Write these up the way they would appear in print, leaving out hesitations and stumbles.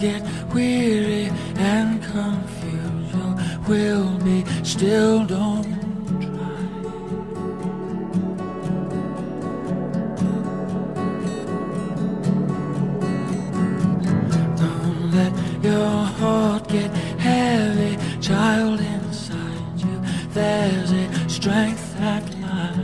get weary and confused, you will be still, don't try. Don't let your heart get heavy, child, inside you there's a strength that lies.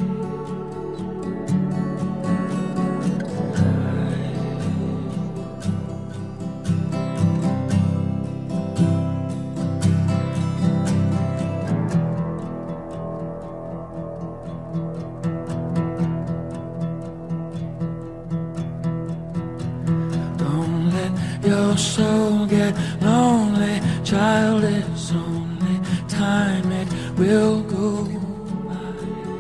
Don't let your soul get lonely, child, it's only time it will go by.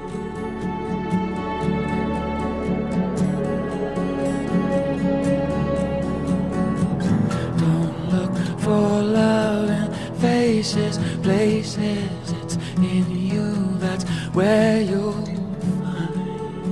Don't look for love in faces, places, it's in you, that's where you'll find.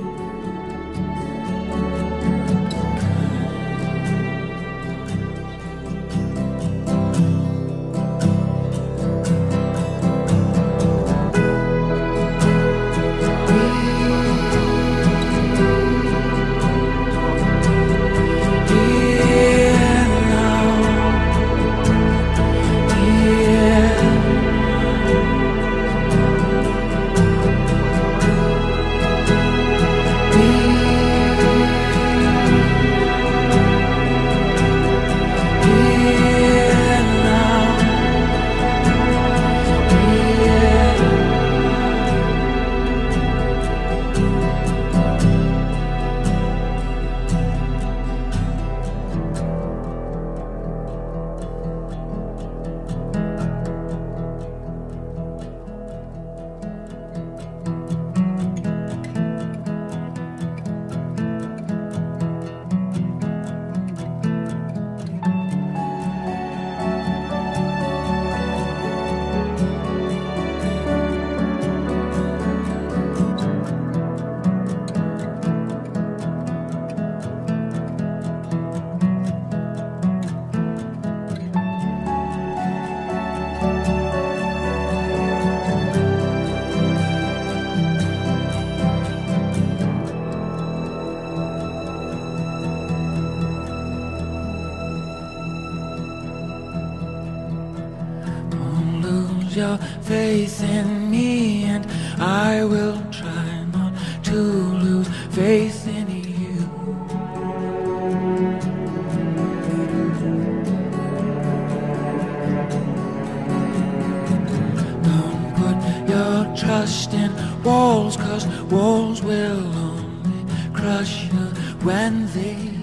Your faith in me, and I will try not to lose faith in you. Don't put your trust in walls, 'cause walls will only crush you when they